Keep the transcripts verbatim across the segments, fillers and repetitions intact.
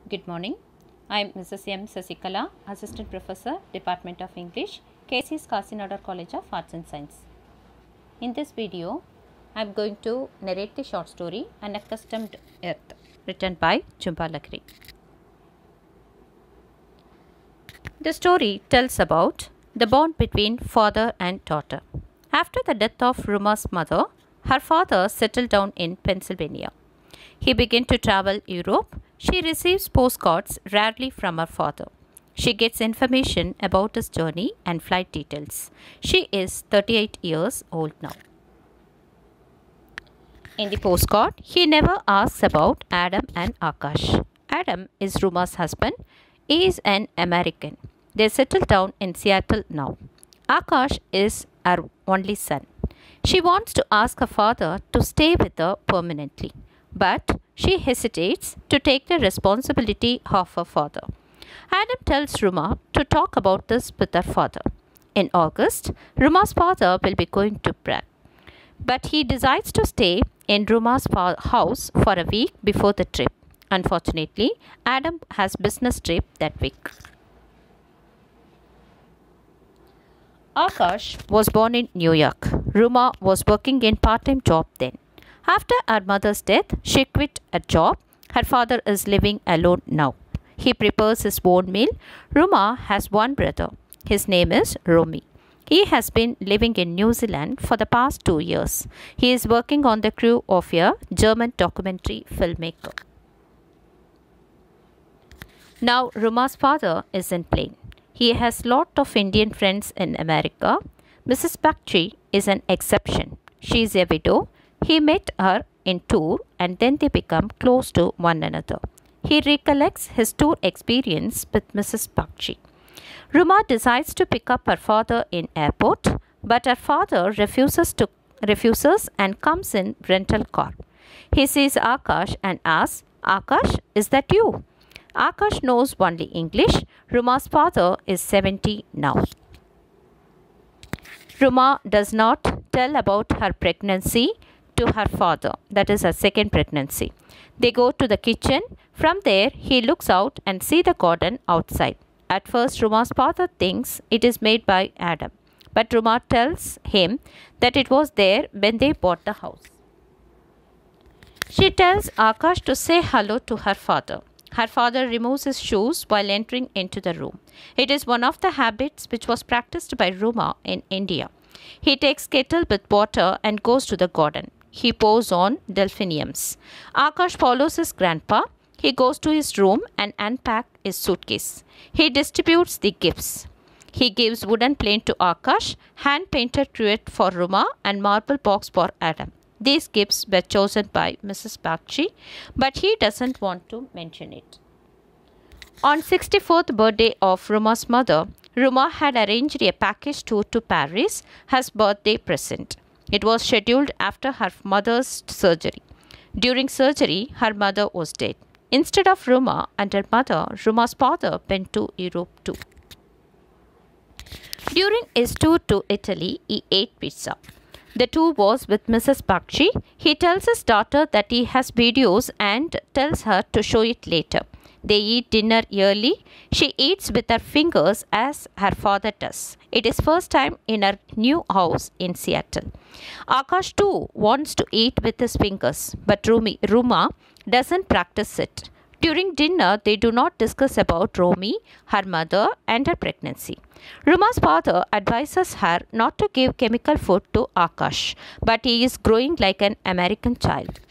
Good morning. I am Missus M. Sasikala, Assistant Professor, Department of English, K C S Kasinagar College of Arts and Science. In this video, I am going to narrate the short story Unaccustomed Earth, written by Jhumpa Lakri. The story tells about the bond between father and daughter. After the death of Ruma's mother, her father settled down in Pennsylvania. He began to travel Europe. She receives postcards rarely from her father. She gets information about his journey and flight details. She is thirty-eight years old now. In the postcard, he never asks about Adam and Akash. Adam is Ruma's husband. He is an American. They settle down in Seattle now. Akash is her only son. She wants to ask her father to stay with her permanently, but she hesitates to take the responsibility of her father. Adam tells Ruma to talk about this with her father. In August, Ruma's father will be going to Prague, but he decides to stay in Ruma's house for a week before the trip. Unfortunately, Adam has business trip that week. Akash was born in New York. Ruma was working in part-time job then. After her mother's death, she quit a job. Her father is living alone now. He prepares his own meal. Ruma has one brother. His name is Romy. He has been living in New Zealand for the past two years. He is working on the crew of a German documentary filmmaker. Now Ruma's father is in plane. He has lot of Indian friends in America. Missus Bakshi is an exception. She is a widow. He met her in tour and then they become close to one another. He recollects his tour experience with Missus Bakshi. Ruma decides to pick up her father in airport, but her father refuses to refuses and comes in rental car. He sees Akash and asks, "Akash, is that you?" Akash knows only English. Ruma's father is seventy now. Ruma does not tell about her pregnancy to her father, that is her second pregnancy. They go to the kitchen. From there, he looks out and sees the garden outside. At first, Ruma's father thinks it is made by Adam, but Ruma tells him that it was there when they bought the house. She tells Akash to say hello to her father. Her father removes his shoes while entering into the room. It is one of the habits which was practiced by Ruma in India. He takes kettle with water and goes to the garden. He pours on delphiniums. Akash follows his grandpa. He goes to his room and unpacks his suitcase. He distributes the gifts. He gives wooden plane to Akash, hand-painted cruet for Ruma and marble box for Adam. These gifts were chosen by Missus Bakshi, but he doesn't want to mention it. On sixty-fourth birthday of Ruma's mother, Ruma had arranged a package tour to Paris as birthday present. It was scheduled after her mother's surgery. During surgery, her mother was dead. Instead of Ruma and her mother, Ruma's father went to Europe too. During his tour to Italy, he ate pizza. The tour was with Missus Bakshi. He tells his daughter that he has videos and tells her to show it later. They eat dinner early. She eats with her fingers as her father does. It is first time in her new house in Seattle. Akash too wants to eat with his fingers, but Rumi, Ruma doesn't practice it. During dinner, they do not discuss about Romy, her mother, and her pregnancy. Ruma's father advises her not to give chemical food to Akash, but he is growing like an American child.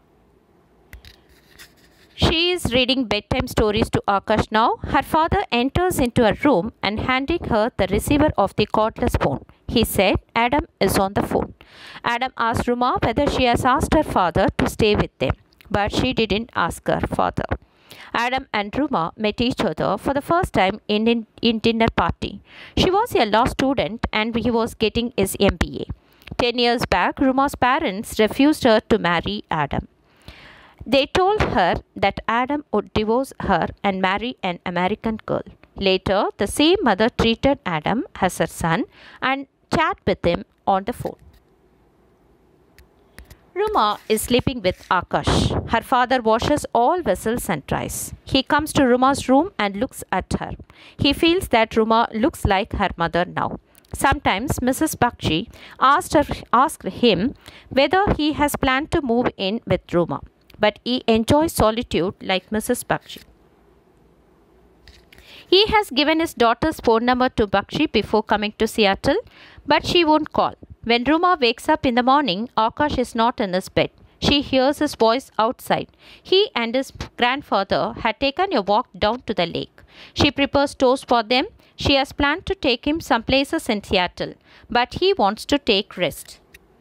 She is reading bedtime stories to Akash now. Her father enters into her room and handing her the receiver of the cordless phone. He said, "Adam is on the phone." Adam asked Ruma whether she has asked her father to stay with them, but she didn't ask her father. Adam and Ruma met each other for the first time in, in, in dinner party. She was a law student and he was getting his M B A. Ten years back, Ruma's parents refused her to marry Adam. They told her that Adam would divorce her and marry an American girl. Later, the same mother treated Adam as her son and chat with him on the phone. Ruma is sleeping with Akash. Her father washes all vessels and dries. He comes to Ruma's room and looks at her. He feels that Ruma looks like her mother now. Sometimes Missus Bakshi asked, her, asked him whether he has planned to move in with Ruma, but he enjoys solitude like Missus Bakshi. He has given his daughter's phone number to Bakshi before coming to Seattle, but she won't call. When Ruma wakes up in the morning, Akash is not in his bed. She hears his voice outside. He and his grandfather had taken a walk down to the lake. She prepares toast for them. She has planned to take him some places in Seattle, but he wants to take rest.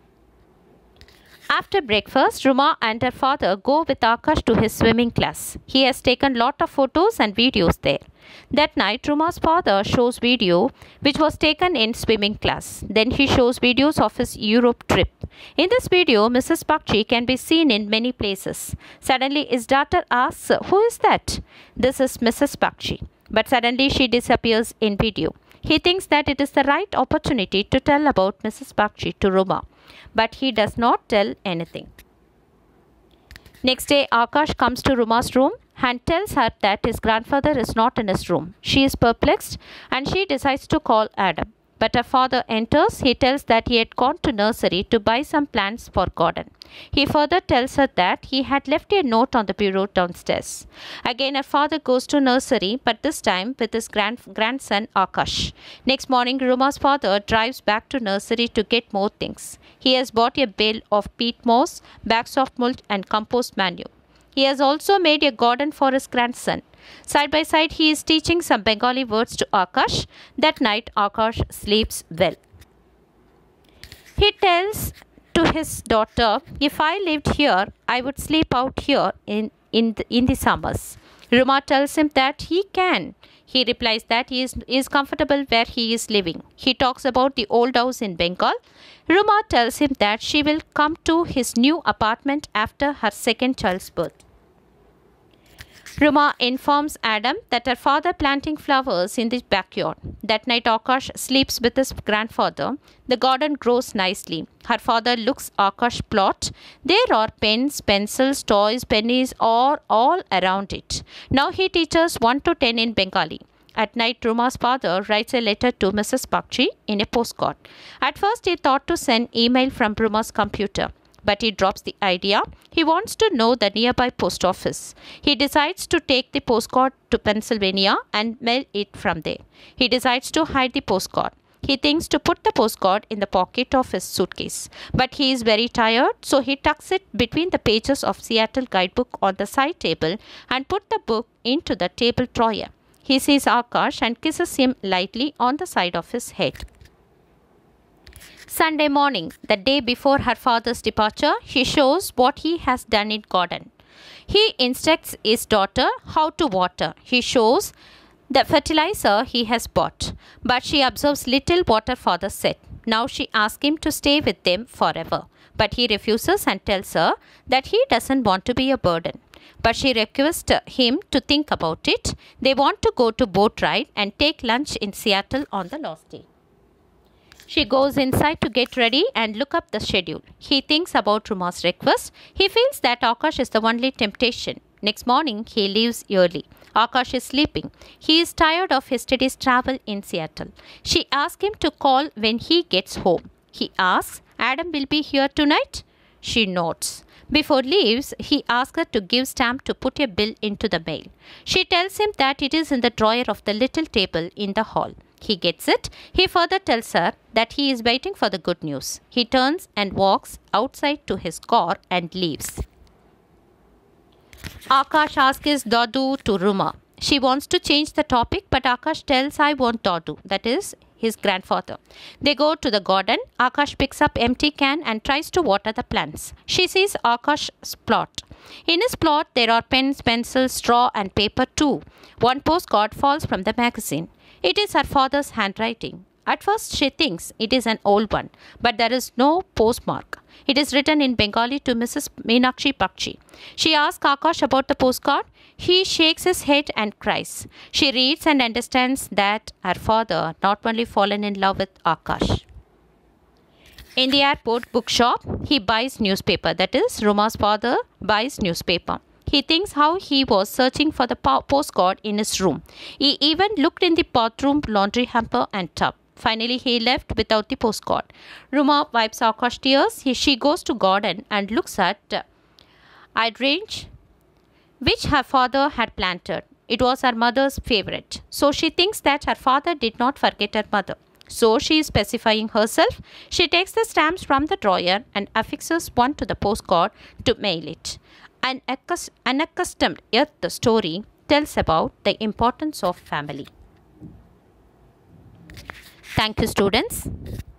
After breakfast, Ruma and her father go with Akash to his swimming class. He has taken lot of photos and videos there. That night, Ruma's father shows video which was taken in swimming class. Then he shows videos of his Europe trip. In this video, Missus Bakshi can be seen in many places. Suddenly, his daughter asks, "Who is that?" This is Missus Bakshi. But suddenly, she disappears in video. He thinks that it is the right opportunity to tell about Missus Bakshi to Ruma, but he does not tell anything. Next day, Akash comes to Ruma's room and tells her that his grandfather is not in his room. She is perplexed and she decides to call Adam. But her father enters. He tells that he had gone to nursery to buy some plants for garden. He further tells her that he had left a note on the bureau downstairs. Again, her father goes to nursery, but this time with his grand grandson Akash. Next morning, Ruma's father drives back to nursery to get more things. He has bought a bale of peat moss, bags of mulch and compost manure. He has also made a garden for his grandson. Side by side, he is teaching some Bengali words to Akash. That night, Akash sleeps well. He tells to his daughter, "If I lived here, I would sleep out here in, in, the, in the summers." Ruma tells him that he can. He replies that he is, is comfortable where he is living. He talks about the old house in Bengal. Ruma tells him that she will come to his new apartment after her second child's birth. Ruma informs Adam that her father planting flowers in the backyard. That night, Akash sleeps with his grandfather. The garden grows nicely. Her father looks Akash plot. There are pens, pencils, toys, pennies are all around it. Now he teaches one to ten in Bengali. At night, Ruma's father writes a letter to Missus Bakshi in a postcard. At first, he thought to send email from Ruma's computer, but he drops the idea. He wants to know the nearby post office. He decides to take the postcard to Pennsylvania and mail it from there. He decides to hide the postcard. He thinks to put the postcard in the pocket of his suitcase, but he is very tired, so he tucks it between the pages of Seattle guidebook on the side table and put the book into the table drawer. He sees Akash and kisses him lightly on the side of his head. Sunday morning, the day before her father's departure, he shows what he has done in garden. He instructs his daughter how to water. He shows the fertilizer he has bought, but she observes little what her father said. Now she asks him to stay with them forever, but he refuses and tells her that he doesn't want to be a burden. But she requests him to think about it. They want to go to boat ride and take lunch in Seattle on the last day. She goes inside to get ready and look up the schedule. He thinks about Ruma's request. He feels that Akash is the only temptation. Next morning, he leaves early. Akash is sleeping. He is tired of yesterday's travel in Seattle. She asks him to call when he gets home. He asks, "Adam will be here tonight?" She nods. Before leaves, he asks her to give stamp to put a bill into the mail. She tells him that it is in the drawer of the little table in the hall. He gets it. He further tells her that he is waiting for the good news. He turns and walks outside to his car and leaves. Akash asks his Dadu to Ruma. She wants to change the topic, but Akash tells, "I want Dadu," that is his grandfather. They go to the garden. Akash picks up empty can and tries to water the plants. She sees Akash's plot. In his plot, there are pens, pencils, straw and paper too. One postcard falls from the magazine. It is her father's handwriting. At first, she thinks it is an old one, but there is no postmark. It is written in Bengali to Missus Meenakshi Bakshi. She asks Akash about the postcard. He shakes his head and cries. She reads and understands that her father not only fallen in love with Akash. In the airport bookshop, he buys newspaper. That is, Ruma's father buys newspaper. He thinks how he was searching for the postcard in his room. He even looked in the bathroom, laundry hamper and tub. Finally, he left without the postcard. Ruma wipes Akash tears. He, she goes to garden and looks at uh, hydrangea, which her father had planted. It was her mother's favorite. So she thinks that her father did not forget her mother. So she is specifying herself. She takes the stamps from the drawer and affixes one to the postcard to mail it. An unaccustomed yet the story tells about the importance of family. Thank you, students.